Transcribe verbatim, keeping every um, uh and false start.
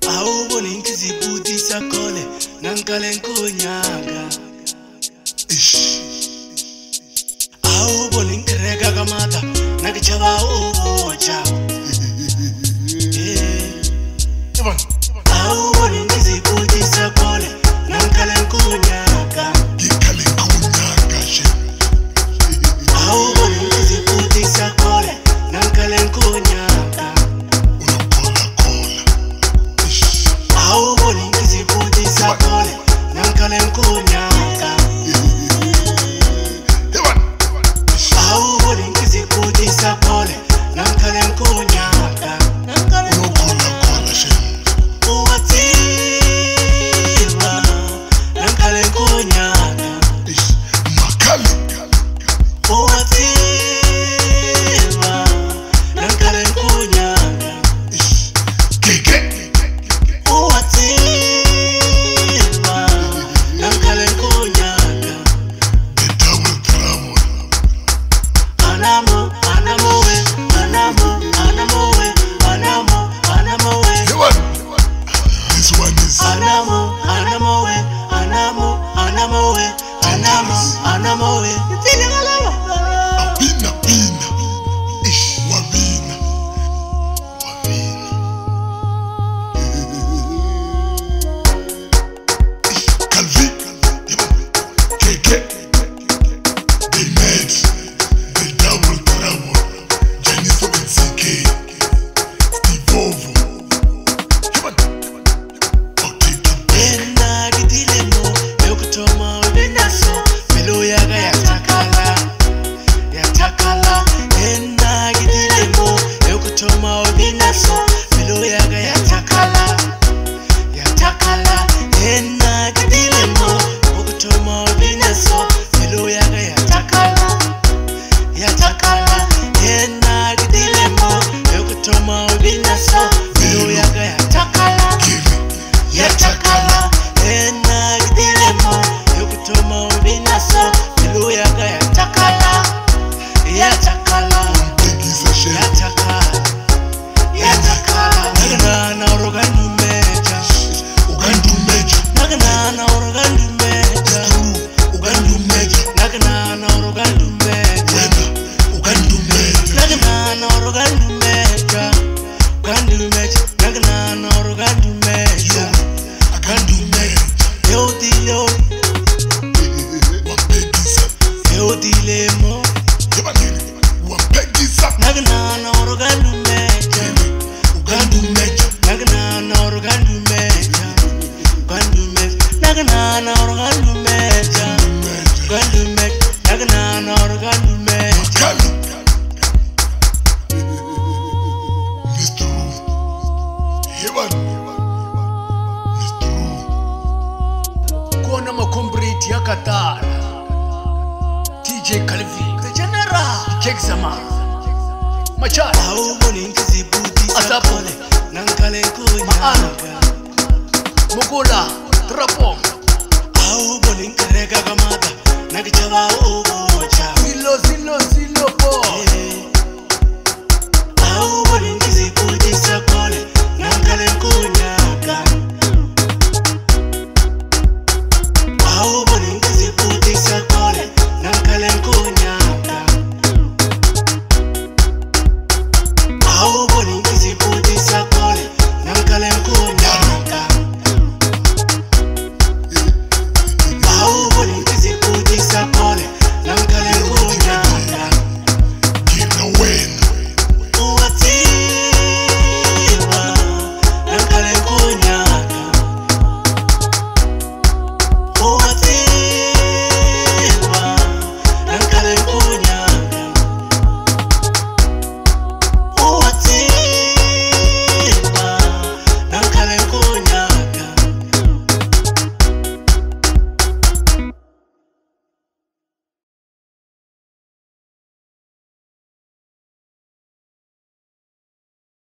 Awubona inkizibuti sakole nankale nkonyaga. Ish. Awubona inkrega kamata nakichaba oja. Awubona inkizibuti sakole nankale nkonyaga. Ngikale nkonyaga she. Awubona inkizibuti sakole nankale nkonyaga. Unokola kola. Ish. Awubona inkizibuti sakole nankale nkonyaga. Ewan. Awubona inkizibuti sakole nankale nkonyaga. Unokola kola she. Uwatiwa nankale nkonyaga. Ish. Makali. Uwatiwa nankale nkonyaga. Ish. Keke. Uwatiwa nankale nkonyaga. The double trouble. Anamo, anamo we, anamo, anamo we, anamo, anamo we. Ewan. This one is Anamo, anamo we, anamo, anamo we, anamo, anamo we. Bina bina. Ish. Wabina. Wabina. Ish. Calvi. Ewan. Keke. The Nets. The double trouble. Janice Benzike. Steve Ovo. Ewan. Okay. Ena gidilemo, yokutoma ubinaso, melo yaga yatakala, yatakala. Ena gidilemo, yokutoma ubinaso, melo yaga yatakala, yatakala. Ena gidilemo, yokutoma ubinaso, melo yaga yatakala, yatakala. Ena gidilemo, yokutoma ubinaso, melo yaga yatakala. Give it. Yatakala, ena gidilemo, yokutoma ubinaso, melo yaga yatakala, yatakala, Tegisa she. yatakala, yatakala. Naganana orogandu meja, Ugandu meja. naganana orogandu meja, Ugandu meja. naganana orogandu meja, Wena. Ugandu meja. naganana orogandu meja, gandu meja, naganana orogandu meja. Ugandu meja. Yo dilo, Wapegisa. yo dilemo. Ewan. Wapegisa. Naganana orogandu meja, Ugandu meja. naganana orogandu meja, gandu meja, naganana orogandu meja, Meja. gandu meja, naganana orogandu meja. Kali. Mister Ru. Ewan. Mister Ru. Kona makombriti ya Katara, T J Calvi, the General, Kexama, Machara. Awubona inkizibuti sakole, nankale nkonyaga. Mugola, Trapom. Awubona inkrega kamata, nakichaba oja.